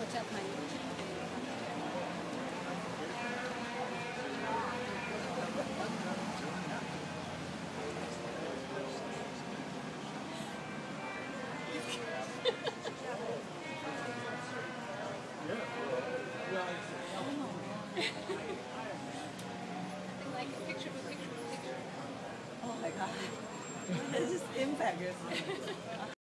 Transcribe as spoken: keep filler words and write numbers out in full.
check my YouTube. Like a picture of a picture of a picture. Oh my god. This is impact.